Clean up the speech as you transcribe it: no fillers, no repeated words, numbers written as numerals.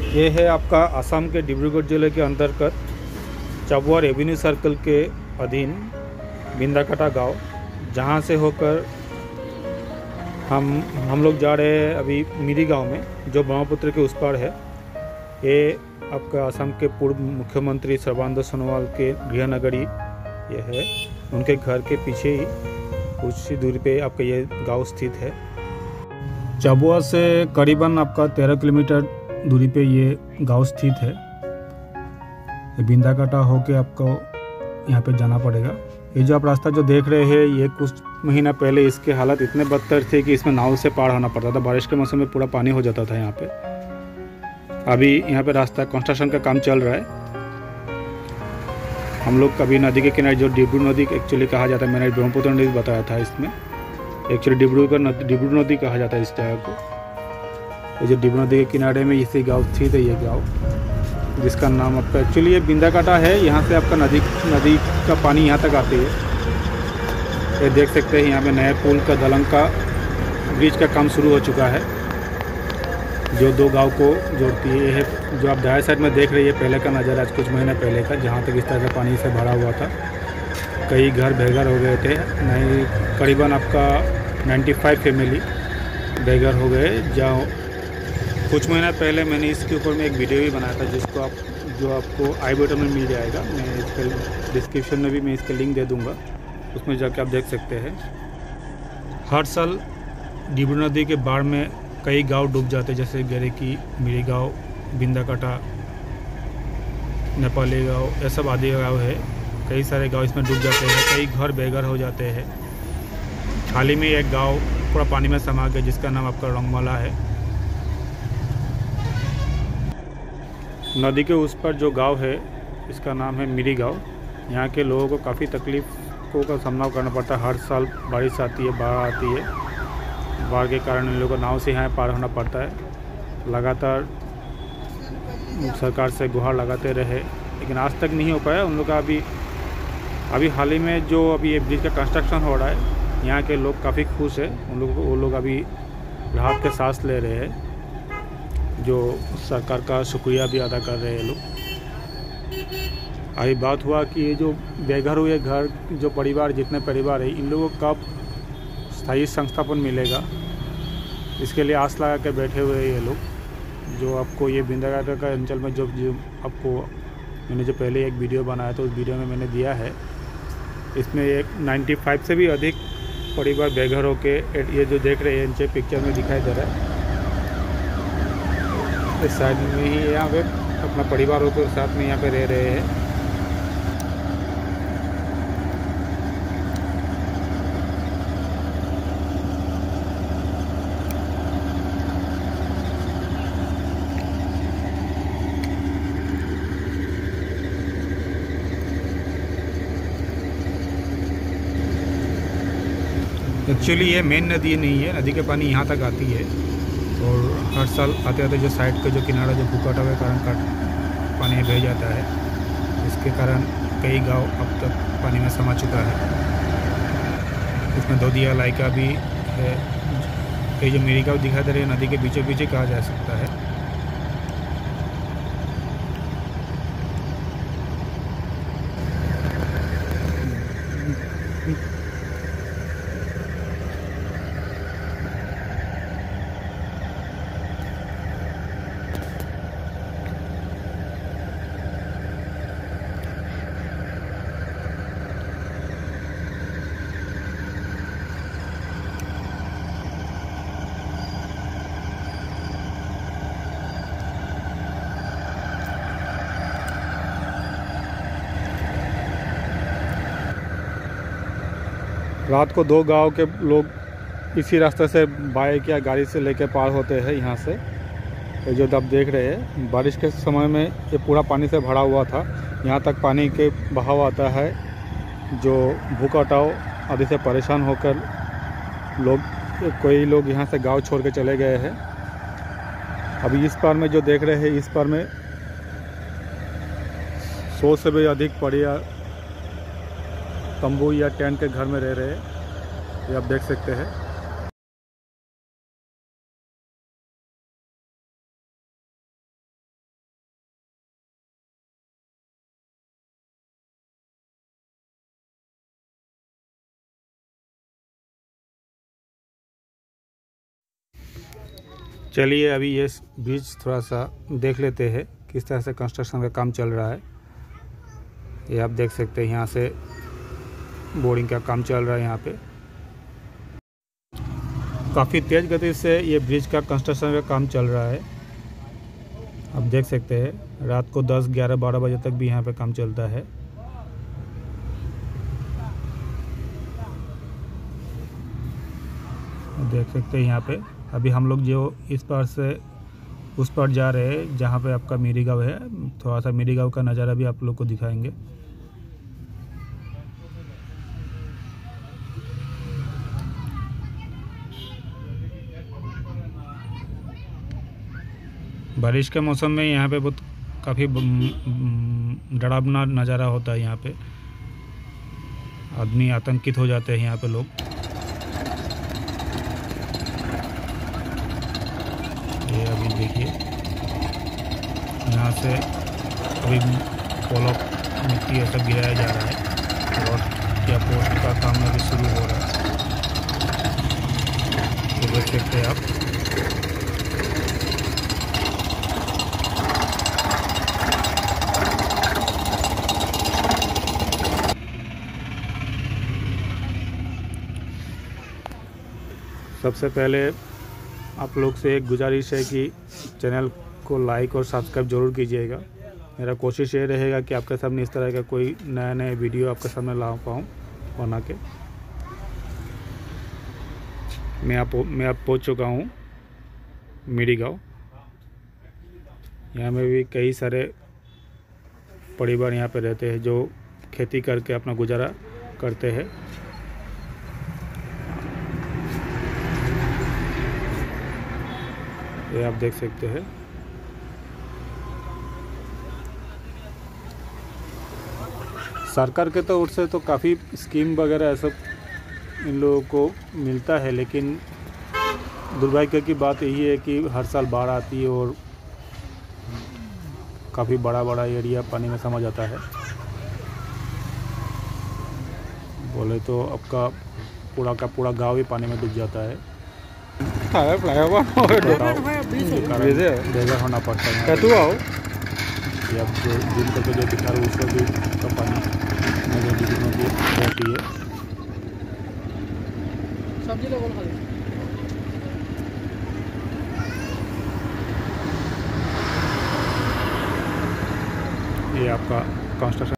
ये है आपका असम के डिब्रूगढ़ जिले के अंतर्गत चाबुआ रेवेन्यू सर्कल के अधीन बिंदाकटा गांव, जहां से होकर हम लोग जा रहे हैं अभी मिरी गांव में, जो ब्रह्मपुत्र के उस पार है। ये आपका असम के पूर्व मुख्यमंत्री सर्बानंद सोनोवाल के गृह नगरी ये है। उनके घर के पीछे ही कुछ ही दूरी पे आपका ये गांव स्थित है। चाबुआ से करीबन आपका 13 किलोमीटर दूरी पे ये गांव स्थित है। बिंदाकटा होके आपको यहाँ पे जाना पड़ेगा। ये जो आप रास्ता जो देख रहे हैं, ये कुछ महीना पहले इसके हालत इतने बदतर थे कि इसमें नाव से पार होना पड़ता था। बारिश के मौसम में पूरा पानी हो जाता था यहाँ पे। अभी यहाँ पे रास्ता कंस्ट्रक्शन का काम चल रहा है। हम लोग कभी नदी के किनारे, जो डिब्रू नदी एक्चुअली कहा जाता है, मैंने ब्रह्मपुत्र नदी बताया था, इसमें एक्चुअली डिब्रू नदी कहा जाता है इस जगह को। ये जो डिब्रू नदी के किनारे में इसी गाँव स्थित है, ये गाँव जिसका नाम आपका एक्चुअली ये बिंदाकटा है। यहाँ से आपका नदी का पानी यहाँ तक आती है। ये देख सकते हैं यहाँ पे नए पुल का दलंग का ब्रिज का काम शुरू हो चुका है, जो दो गांव को जोड़ती है। ये है जो आप दाएं साइड में देख रहे हैं, पहले का नज़ारा आज कुछ महीने पहले का, जहाँ तक इस तरह से पानी से भरा हुआ था। कई घर बेघर हो गए थे। नहीं, करीबन आपका 95 फैमिली बेघर हो गए। जहाँ कुछ महीना पहले मैंने इसके ऊपर में एक वीडियो भी बनाया था, जो आपको आई बटन में मिल जाएगा। मैं इसके डिस्क्रिप्शन में भी मैं इसका लिंक दे दूँगा, उसमें जाके आप देख सकते हैं। हर साल डिब्रू नदी के बाढ़ में कई गांव डूब जाते हैं, जैसे गेरेकी, मिरी गांव, बिंदाकटा, नेपाली गांव, ये सब आदि गांव है। कई सारे गांव इसमें डूब जाते हैं, कई घर बेघर हो जाते हैं। हाल ही में एक गांव पूरा पानी में समा गया, जिसका नाम आपका रंगमाला है। नदी के उस पर जो गांव है, इसका नाम है मिरी गांव। यहाँ के लोगों को काफ़ी तकलीफ़ों का सामना करना पड़ता है। हर साल बारिश आती है, बाढ़ आती है। बाढ़ के कारण इन लोगों को नाव से यहाँ पार होना पड़ता है। लगातार सरकार से गुहार लगाते रहे, लेकिन आज तक नहीं हो पाया उन लोग का। अभी हाल ही में जो अभी ये ब्रिज का कंस्ट्रक्शन हो रहा है, यहाँ के लोग काफ़ी खुश है। वो लोग अभी राहत के सांस ले रहे हैं, जो सरकार का शुक्रिया भी अदा कर रहे हैं लोग। अभी बात हुआ कि ये जो बेघर हुए घर, जो परिवार, जितने परिवार है, इन लोगों को कब स्थायी संस्थापन मिलेगा, इसके लिए आस लगा के बैठे हुए ये लोग। जो आपको ये बिंदाकटा का अंचल में जो आपको मैंने जो पहले एक वीडियो बनाया था, उस वीडियो में मैंने दिया है। इसमें एक 95 से भी अधिक परिवार बेघर होके, ये जो देख रहे हैं नीचे पिक्चर में दिखाई दे रहा है, इस साइड में ही यहाँ पे अपना परिवारों के साथ में यहाँ पे रह रहे हैं। एक्चुअली ये मेन नदी नहीं है, नदी के पानी यहाँ तक आती है, और हर साल आते आते जो साइड का जो किनारा जो भूकटा के कारण पानी बह जाता है, इसके कारण कई गांव अब तक पानी में समा चुका है। इसमें दोदिया लाइका भी है। ये जो मिरी गांव दिखाई दे रही है, नदी के बीचों बीच कहा जा सकता है। रात को दो गांव के लोग इसी रास्ते से बाइक या गाड़ी से लेकर पार होते हैं यहाँ से। ये जो आप देख रहे हैं, बारिश के समय में ये पूरा पानी से भरा हुआ था। यहाँ तक पानी के बहाव आता है, जो भूकटाव आदि से परेशान होकर कई लोग यहाँ से गांव छोड़ के चले गए हैं। अभी इस पार में जो देख रहे हैं, इस पार में 100 से भी अधिक परिवार तंबू या टेंट के घर में रह रहे हैं, ये आप देख सकते हैं। चलिए अभी ये ब्रिज थोड़ा सा देख लेते हैं किस तरह से कंस्ट्रक्शन का काम चल रहा है। ये आप देख सकते हैं यहाँ से बोरिंग का काम चल रहा है। यहाँ पे काफ़ी तेज़ गति से ये ब्रिज का कंस्ट्रक्शन का काम चल रहा है। आप देख सकते हैं रात को 10, 11, 12 बजे तक भी यहाँ पे काम चलता है। देख सकते हैं यहाँ पे अभी हम लोग जो इस पार से उस पार जा रहे हैं जहाँ पे आपका मेरी गाँव है। थोड़ा सा मेरी गाँव का नज़ारा भी आप लोग को दिखाएंगे। बारिश के मौसम में यहाँ पे बहुत काफ़ी डरावना नज़ारा होता है। यहाँ पे आदमी आतंकित हो जाते हैं यहाँ पे लोग। ये अभी देखिए यहाँ से अभी पोलो मिट्टी ऐसा गिराया जा रहा है। रोड या पोस्ट का काम अभी शुरू हो रहा है। तो देख सकते हैं आप। सबसे पहले आप लोग से एक गुजारिश है कि चैनल को लाइक और सब्सक्राइब जरूर कीजिएगा। मेरा कोशिश ये रहेगा कि आपके सामने इस तरह का कोई नया वीडियो आपके सामने ला पाऊँ बना के। मैं आप पहुँच चुका हूँ मेरी गाँव। यहाँ में भी कई सारे परिवार यहाँ पे रहते हैं जो खेती करके अपना गुजारा करते हैं। ये आप देख सकते हैं। सरकार के तौर से तो काफ़ी स्कीम वगैरह सब इन लोगों को मिलता है, लेकिन दुर्भाग्य की बात यही है कि हर साल बाढ़ आती है और काफ़ी बड़ा एरिया पानी में समा जाता है। बोले तो आपका पूरा का पूरा गांव ही पानी में डूब जाता है। बेघर होना पड़ता है। ये अब जो दिन करके जो दिखा रहा है उसको भी का पानी रहती है। ये आपका कंस्ट्रक्शन